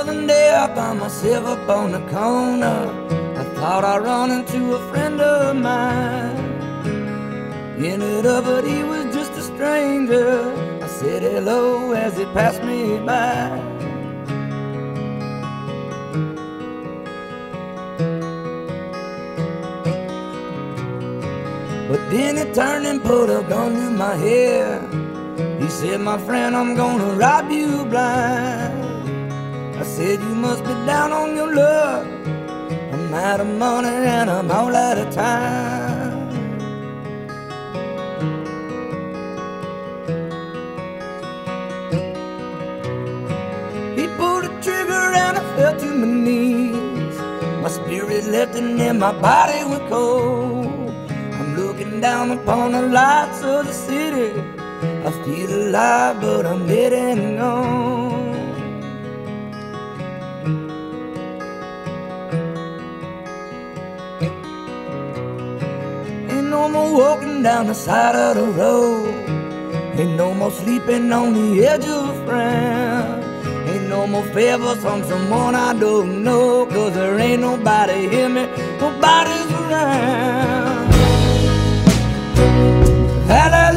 other day I found myself up on the corner. I thought I'd run into a friend of mine. Ended up, but he was just a stranger. I said hello as he passed me by. But then he turned and put a gun to my head. He said, my friend, I'm gonna rob you blind. I said, you must be down on your luck. I'm out of money and I'm all out of time. He pulled the trigger and I fell to my knees. My spirit left and then my body was cold. I'm looking down upon the lights of the city. I feel alive, but I'm dead and gone. Ain't no more walking down the side of the road. Ain't no more sleeping on the edge of a friend. Ain't no more favors from someone I don't know, 'cause there ain't nobody hear me, nobody's around.